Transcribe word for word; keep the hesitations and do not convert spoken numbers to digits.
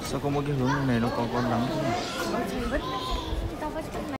Sao có một cái hướng này nó có con lắm thế này? Có chơi vứt. Tao vứt